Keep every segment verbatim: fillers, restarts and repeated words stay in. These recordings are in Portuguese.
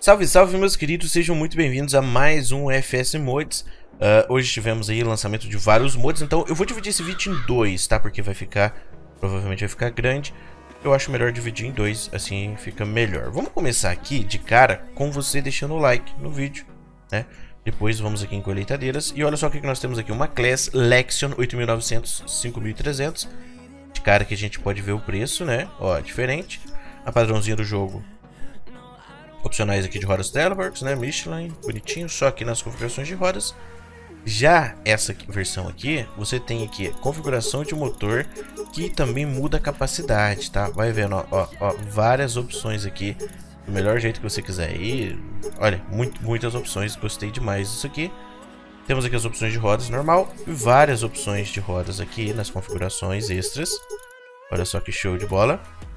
Salve, salve meus queridos, sejam muito bem-vindos a mais um F S Mods. uh, Hoje tivemos aí o lançamento de vários mods, então eu vou dividir esse vídeo em dois, tá? Porque vai ficar, provavelmente vai ficar grande. Eu acho melhor dividir em dois, assim fica melhor. Vamos começar aqui de cara com você deixando o like no vídeo, né? Depois vamos aqui em colheitadeiras e olha só o que nós temos aqui, uma Class Lexion oito mil e novecentos, cinco mil e trezentos. De cara que a gente pode ver o preço, né? Ó, diferente. A padrãozinha do jogo. Opcionais aqui de rodas Teleworks, né? Michelin, bonitinho, só aqui nas configurações de rodas. Já essa aqui, versão aqui, você tem aqui a configuração de motor que também muda a capacidade, tá? Vai vendo, ó, ó, ó, várias opções aqui, do melhor jeito que você quiser. E olha, muito, muitas opções, gostei demais disso aqui. Temos aqui as opções de rodas normal e várias opções de rodas aqui nas configurações extras. Olha só que show de bola.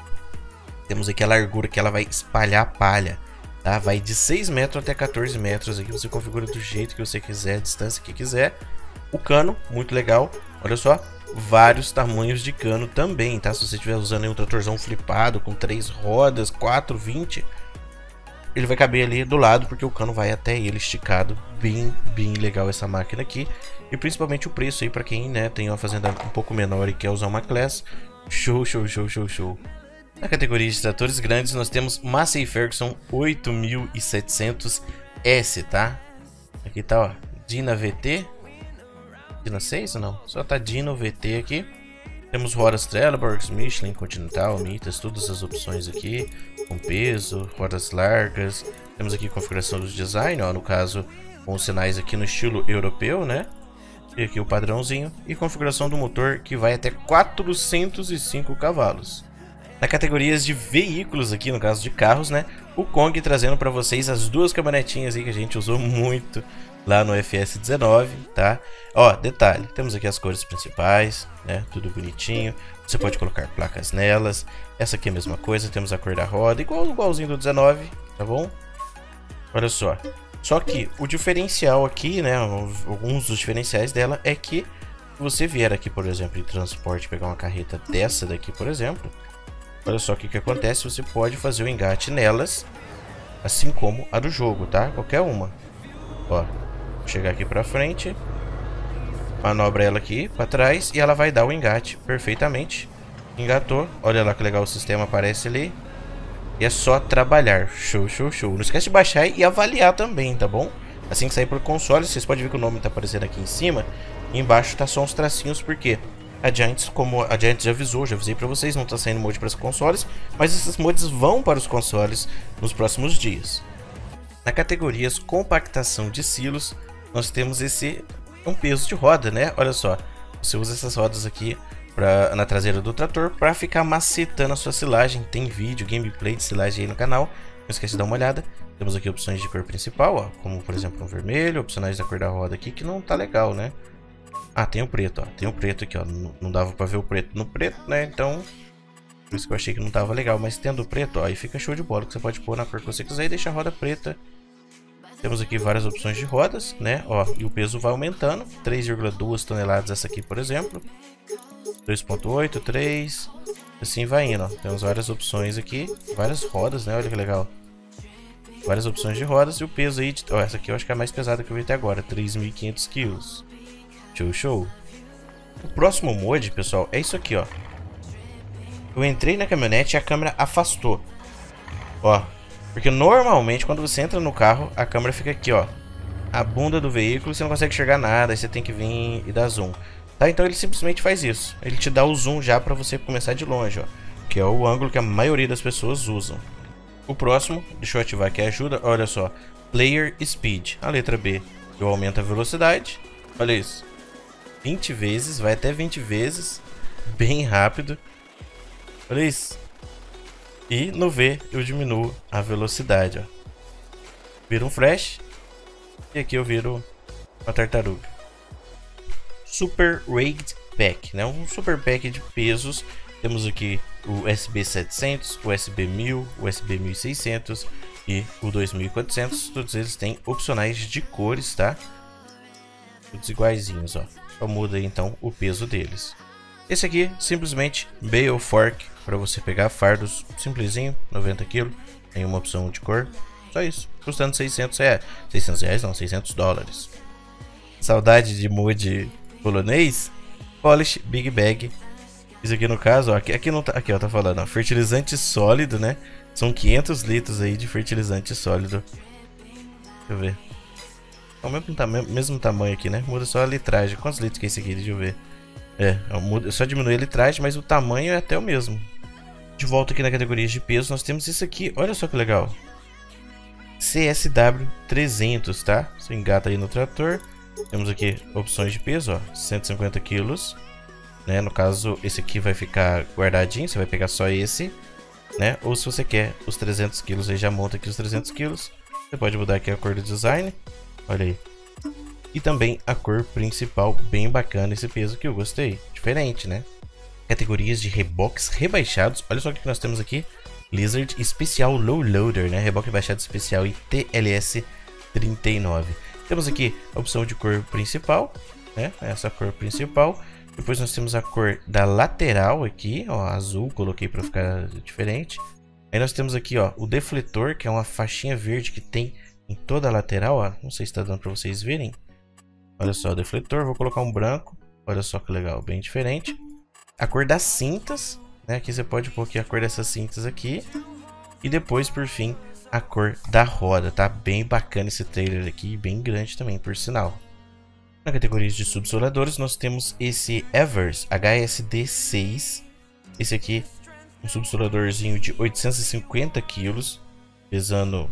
Temos aqui a largura que ela vai espalhar palha. Tá? Vai de seis metros até quatorze metros. Aqui você configura do jeito que você quiser, a distância que quiser. O cano, muito legal. Olha só, vários tamanhos de cano também, tá? Se você estiver usando aí um tratorzão flipado com três rodas, quatro, vinte, ele vai caber ali do lado, porque o cano vai até ele esticado. Bem, bem legal essa máquina aqui. E principalmente o preço aí para quem, né, tem uma fazenda um pouco menor e quer usar uma Class. Show, show, show, show, show. Na categoria de tratores grandes, nós temos Massey Ferguson oito mil e setecentos S, tá? Aqui tá, ó, Dina V T. Dina seis ou não? Só tá Dino V T aqui. Temos rodas Trelleborgs, Michelin, Continental, Mitas, todas as opções aqui. Com peso, rodas largas. Temos aqui configuração do design, ó, no caso, com os sinais aqui no estilo europeu, né? E aqui o padrãozinho. E configuração do motor que vai até quatrocentos e cinco cavalos. Na categorias de veículos aqui, no caso de carros, né? O Kong trazendo para vocês as duas caminhonetinhas aí que a gente usou muito lá no F S dezenove, tá? Ó, detalhe, temos aqui as cores principais, né? Tudo bonitinho. Você pode colocar placas nelas. Essa aqui é a mesma coisa, temos a cor da roda, igual igualzinho do dezenove, tá bom? Olha só. Só que o diferencial aqui, né? Alguns dos diferenciais dela é que se você vier aqui, por exemplo, em transporte, pegar uma carreta dessa daqui, por exemplo. Olha só o que que acontece, você pode fazer o engate nelas, assim como a do jogo, tá? Qualquer uma. Ó, vou chegar aqui pra frente, manobra ela aqui pra trás e ela vai dar o engate perfeitamente. Engatou, olha lá que legal o sistema aparece ali. E é só trabalhar, show, show, show. Não esquece de baixar e avaliar também, tá bom? Assim que sair pro console, vocês podem ver que o nome tá aparecendo aqui em cima. E embaixo tá só uns tracinhos, porque a Giants, como a Giants já avisou, já avisei pra vocês, não tá saindo mod para os consoles, mas esses mods vão para os consoles nos próximos dias. Na categorias compactação de silos, nós temos esse um peso de roda, né? Olha só, você usa essas rodas aqui pra, na traseira do trator para ficar macetando a sua silagem. Tem vídeo, gameplay de silagem aí no canal, não esquece de dar uma olhada. Temos aqui opções de cor principal, ó, como por exemplo um vermelho, opcionais da cor da roda aqui, que não tá legal, né? Ah, tem o preto, ó. Tem o preto aqui, ó. Não, não dava pra ver o preto no preto, né? Então, por isso que eu achei que não tava legal. Mas tendo o preto, ó, aí fica show de bola. Que você pode pôr na cor que você quiser e deixar a roda preta. Temos aqui várias opções de rodas, né? Ó, e o peso vai aumentando. três vírgula duas toneladas essa aqui, por exemplo. dois vírgula oito, três. Assim vai indo, ó. Temos várias opções aqui. Várias rodas, né? Olha que legal. Várias opções de rodas. E o peso aí, de... ó, essa aqui eu acho que é a mais pesada que eu vi até agora. três mil e quinhentos quilos. Show, show. O próximo mod, pessoal, é isso aqui, ó. Eu entrei na caminhonete e a câmera afastou. Ó, porque normalmente quando você entra no carro, a câmera fica aqui, ó. A bunda do veículo, você não consegue enxergar nada, aí você tem que vir e dar zoom. Tá, então ele simplesmente faz isso. Ele te dá o zoom já pra você começar de longe, ó. Que é o ângulo que a maioria das pessoas usam. O próximo, deixa eu ativar aqui a ajuda, olha só. Player Speed, a letra B. Eu aumento a velocidade, olha isso. vinte vezes, vai até vinte vezes, bem rápido. Olha isso. E no V eu diminuo a velocidade, ó. Viro um flash. E aqui eu viro uma tartaruga. Super Rigged Pack, né? Um super pack de pesos. Temos aqui o U S B setecentos, o U S B mil, o U S B mil e seiscentos e o dois mil e quatrocentos. Todos eles têm opcionais de cores, tá? Todos iguaizinhos, ó. Só muda aí, então o peso deles. Esse aqui simplesmente Bale Fork para você pegar fardos simplesinho, noventa quilos, tem uma opção de cor. Só isso. Custando seiscentos reais. seiscentos reais não, seiscentos dólares. Saudade de mod polonês. Polish Big Bag. Isso aqui no caso, ó, aqui, aqui não tá, aqui ó, tá falando, ó, fertilizante sólido, né? São quinhentos litros aí de fertilizante sólido. Deixa eu ver. É o mesmo, tam mesmo tamanho aqui, né? Muda só a litragem. Quantos litros que é esse aqui? Deixa eu ver. É, muda, só diminui a litragem, mas o tamanho é até o mesmo. De volta aqui na categoria de peso, nós temos isso aqui. Olha só que legal. C S W trezentos, tá? Você engata aí no trator. Temos aqui opções de peso, ó. cento e cinquenta quilos. Né? No caso, esse aqui vai ficar guardadinho. Você vai pegar só esse, né? Ou se você quer os trezentos quilos, aí já monta aqui os trezentos quilos. Você pode mudar aqui a cor do design. Olha aí. E também a cor principal, bem bacana esse peso que eu gostei. Diferente, né? Categorias de reboques rebaixados. Olha só o que nós temos aqui. Lizard Especial Low Loader, né? Reboque rebaixado especial e T L S trinta e nove. Temos aqui a opção de cor principal, né? Essa cor principal. Depois nós temos a cor da lateral aqui, ó, azul, coloquei para ficar diferente. Aí nós temos aqui, ó, o defletor, que é uma faixinha verde que tem em toda a lateral, ó. Não sei se está dando para vocês verem. Olha só, o defletor, vou colocar um branco. Olha só que legal, bem diferente. A cor das cintas, né? Aqui você pode pôr aqui a cor dessas cintas aqui. E depois, por fim, a cor da roda, tá? Bem bacana esse trailer aqui, bem grande também, por sinal. Na categoria de subsoladores, nós temos esse Evers H S D seis. Esse aqui, um subsoladorzinho de oitocentos e cinquenta quilos, pesando,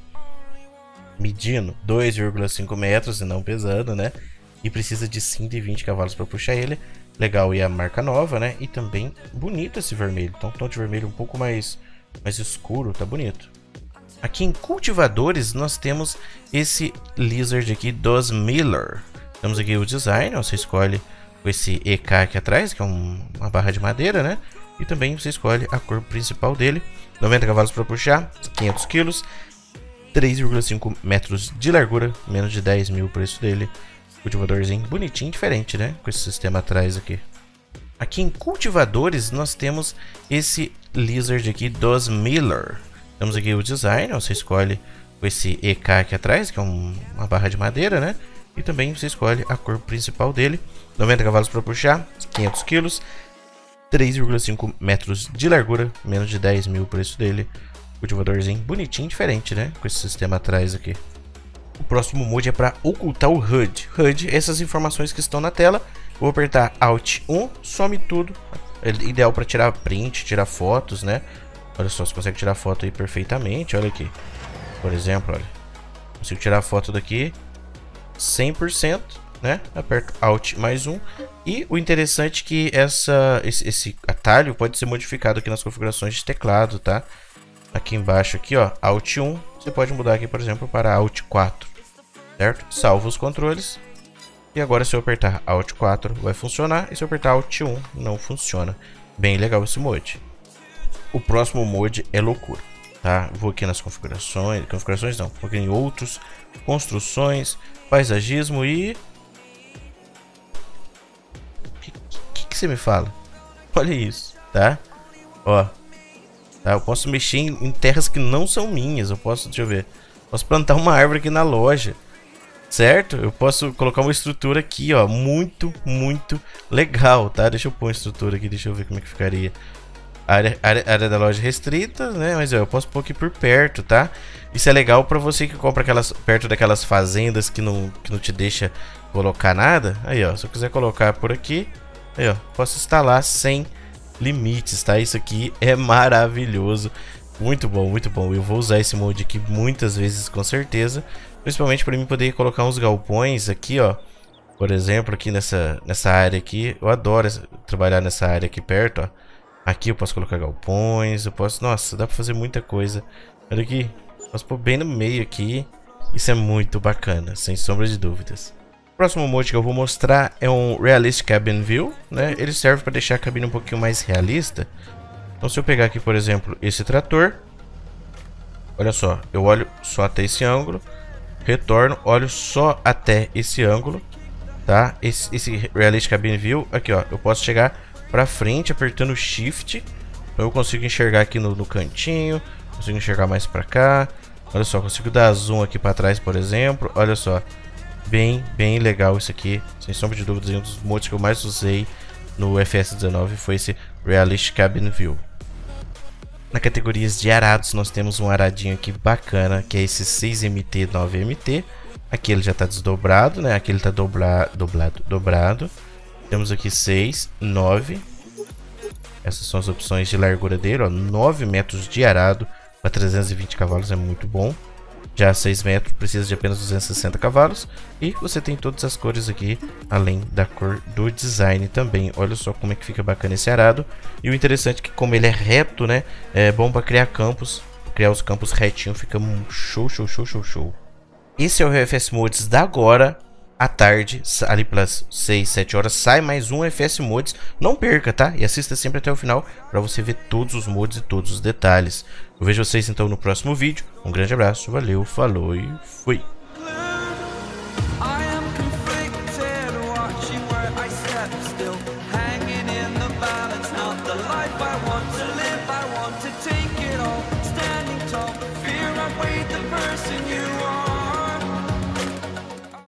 medindo dois vírgula cinco metros e não pesando, né? E precisa de cento e vinte cavalos para puxar ele. Legal, e a marca nova, né? E também bonito esse vermelho. Então, tom de vermelho um pouco mais, mais escuro, tá bonito. Aqui em cultivadores, nós temos esse Lizard aqui dos Miller. Temos aqui o design, ó, você escolhe com esse E K aqui atrás, que é um, uma barra de madeira, né? E também você escolhe a cor principal dele. noventa cavalos para puxar, quinhentos quilos, três vírgula cinco metros de largura, menos de dez mil o preço dele. Cultivadorzinho bonitinho, diferente, né? Com esse sistema atrás aqui. Aqui em cultivadores, nós temos esse Lizard aqui dos Miller. Temos aqui o design, ó, você escolhe com esse E K aqui atrás, que é um, uma barra de madeira, né? E também você escolhe a cor principal dele. noventa cavalos para puxar, quinhentos quilos, três vírgula cinco metros de largura, menos de dez mil o preço dele. Cultivadorzinho bonitinho, diferente, né? Com esse sistema atrás aqui. O próximo mod é para ocultar o H U D. H U D, essas informações que estão na tela. Vou apertar Alt um, some tudo. É ideal para tirar print, tirar fotos, né? Olha só, você consegue tirar foto aí perfeitamente. Olha aqui. Por exemplo, olha. Consigo tirar a foto daqui cem por cento, né? Aperto Alt mais um. E o interessante é que essa, esse, esse atalho pode ser modificado aqui nas configurações de teclado, tá? Aqui embaixo, aqui, ó, Alt um. Você pode mudar aqui, por exemplo, para Alt quatro, certo? Salva os controles. E agora, se eu apertar Alt quatro, vai funcionar. E se eu apertar Alt um, não funciona. Bem legal esse mod. O próximo mod é loucura, tá? Vou aqui nas configurações, configurações não, vou aqui em outros, construções, paisagismo e... O que, que, que você me fala? Olha isso, tá? Ó, tá? Eu posso mexer em, em terras que não são minhas, eu posso, deixa eu ver, posso plantar uma árvore aqui na loja, certo? Eu posso colocar uma estrutura aqui, ó, muito, muito legal, tá? Deixa eu pôr uma estrutura aqui, deixa eu ver como é que ficaria. Área, área, área da loja restrita, né? Mas ó, eu posso pôr aqui por perto, tá? Isso é legal pra você que compra aquelas perto daquelas fazendas que não, que não te deixa colocar nada. Aí, ó, se eu quiser colocar por aqui, aí, ó, posso instalar sem limites, tá? Isso aqui é maravilhoso. Muito bom, muito bom. Eu vou usar esse mod aqui muitas vezes, com certeza. Principalmente para mim poder colocar uns galpões aqui, ó. Por exemplo, aqui nessa, nessa área aqui. Eu adoro trabalhar nessa área aqui perto, ó. Aqui eu posso colocar galpões, eu posso... Nossa, dá pra fazer muita coisa. Olha aqui, posso pôr bem no meio aqui. Isso é muito bacana, sem sombra de dúvidas. O próximo mod que eu vou mostrar é um Realistic Cabin View, né? Ele serve para deixar a cabine um pouquinho mais realista. Então se eu pegar aqui, por exemplo, esse trator. Olha só, eu olho só até esse ângulo. Retorno, olho só até esse ângulo, tá? Esse, esse Realistic Cabin View, aqui ó, eu posso chegar pra frente apertando Shift. Então eu consigo enxergar aqui no, no cantinho, consigo enxergar mais pra cá, Olha só, consigo dar zoom aqui para trás, por exemplo. Olha só, bem, bem legal isso aqui. Sem sombra de dúvidas, um dos mods que eu mais usei no F S dezenove foi esse Realistic Cabin View. Na categoria de arados, nós temos um aradinho aqui bacana, que é esse seis M T, nove M T. Aqui ele já está desdobrado, né? Aqui ele está dobra, dobrado, dobrado. Temos aqui seis, nove. Essas são as opções de largura dele, ó. nove metros de arado para trezentos e vinte cavalos, é muito bom. Já seis metros precisa de apenas duzentos e sessenta cavalos. E você tem todas as cores aqui, além da cor do design também. Olha só como é que fica bacana esse arado. E o interessante é que, como ele é reto, né, é bom para criar campos. Criar os campos retinho, fica show, show, show, show, show. Esse é o F S Mods da agora. À tarde, ali pelas seis, sete horas, sai mais um F S Mods. Não perca, tá? E assista sempre até o final para você ver todos os mods e todos os detalhes. Eu vejo vocês então no próximo vídeo. Um grande abraço, valeu, falou e fui! Watching where I step still, hanging in the balance, not the life I want to live.